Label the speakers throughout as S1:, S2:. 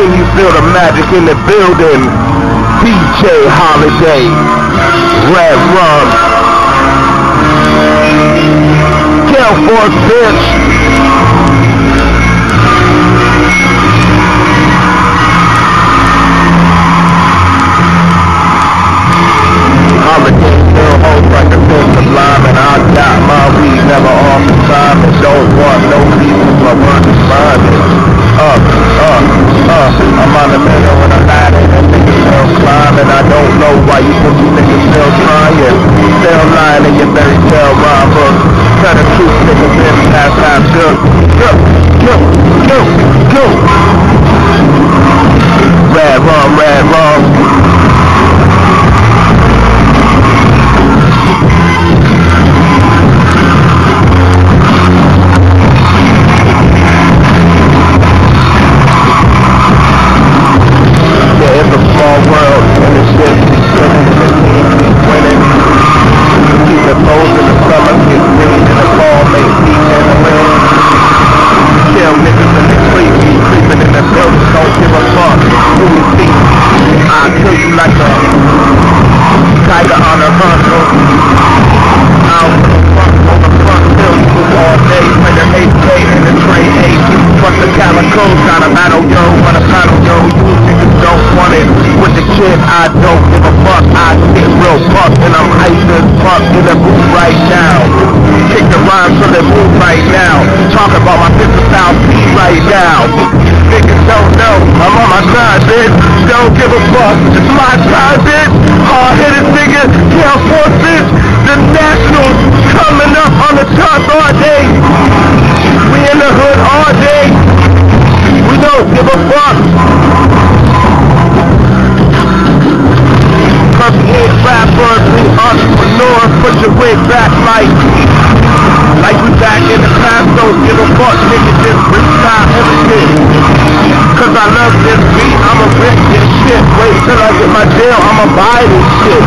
S1: Can you feel the magic in the building? DJ Holiday, Red Rum, Gale Force, bitch. Holiday still holds like a sense of lime, and I got my weed never off the time, and don't want no people but run responding. I'm on the middle of the ladder and niggas still climbing. I don't know why you pussy niggas still trying. Still lying in your fairy tale rhyme book. Tell the truth, niggas been past half good. Go. Red rum. World and the shit winning and the team keep winning. Keep it cold in the summer, get green in the fall, make heat in the wind. Kill niggas in the street, creeping in the building, don't give a fuck who we see. I'll kill you like a tiger on a hustle. I'll put a fuck on the front hill, you all day, when the 8K in the train 8. Fuck the calico, got a battle, yo, run a battle, yo, you niggas don't want it. With the kid, I don't give a fuck. I get real buck, and I'm hyped as fuck in the booth right now. Kick the rhymes from the booth right now. Talk about my 50,000 feet right now. Niggas don't know, I'm on my grind, bitch. Don't give a fuck, it's my time, bitch. Hard-headed nigga, Gale Force, bitch. The Nationals coming up on the top all day. We in the hood all day. We don't give a fuck. Permeate rappers, we entrepreneurs, put your weight back like we back in the past, don't give a fuck, nigga, just freestyle everything. Cause I love this beat, I'ma rip this shit, wait till I get my deal, I'ma buy this shit.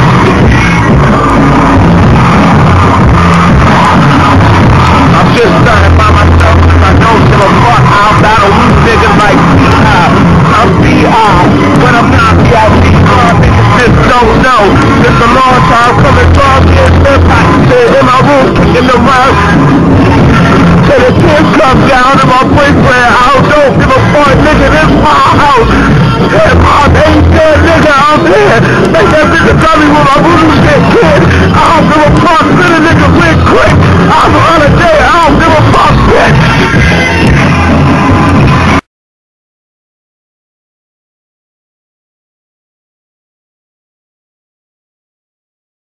S1: I'm just starting by myself, cause I don't give a fuck, I'll battle you niggas like B.I. I'm B.I. when I'm not B.I.C. Niggas just don't know. It's a long time coming from this impact. Sit in my room, kicking the rug. Till the kids come down and my boyfriend out. Don't give a fuck, nigga, this my house. Hip hop ain't dead, nigga, I'm here. Make that nigga tell me when my voodoo shit kid. I don't give a fuck, spin a nigga quick. I'm on a day.